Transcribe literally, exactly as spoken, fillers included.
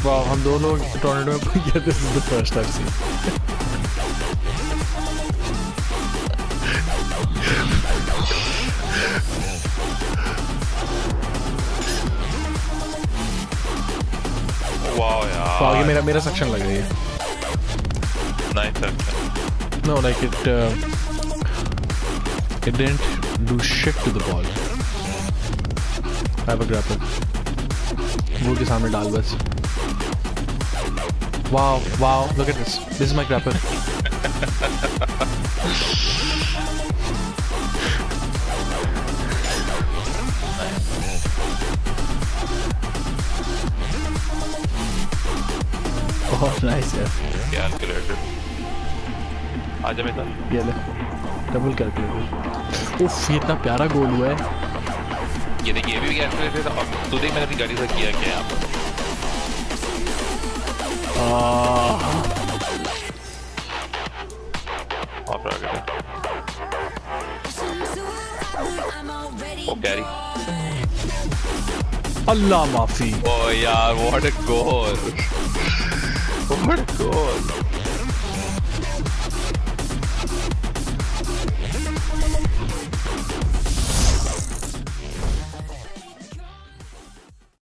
वाह, हम दो लोग टोर्नेडो में गए। This is the first time see. वाह यार, तो आगे मेरा मेरा सेक्शन लग रही है। Nice section. No, like it uh, it didn't do shit to the ball. I have a grapple. वो के सामने डाल बस। Wow, wow, look at this. This is my grapple. बहुत nice यार। कैलकुलेटर। आजा बेटा। ये ले। Double calculator. उफ, ये इतना प्यारा गोल हुआ है। ये देख, ये भी कैलकुलेटर था। अब तू देख मैंने अपनी गाड़ी से किया क्या यहाँ पर। और प्रॉग्रेस। ओ कैरी। अल्लाह माफी। ओ यार, what a goal. What a goal.